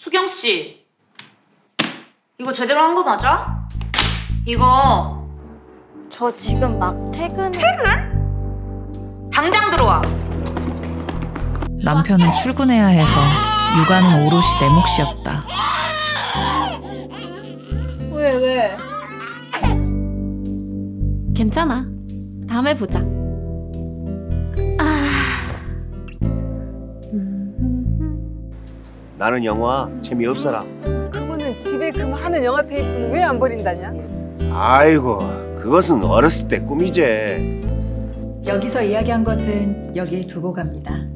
수경 씨, 이거 제대로 한 거 맞아? 이거 저 지금 막 퇴근. 당장 들어와. 남편은 출근해야 해서 육아는 오롯이 내 몫이었다. 왜? 괜찮아. 다음에 보자. 나는 영화 재미없어라. 그러면은 집에 하는 영화 테이프는 왜 안 버린다냐? 아이고, 그것은 어렸을 때 꿈이지. 여기서 이야기한 것은 여기에 두고 갑니다.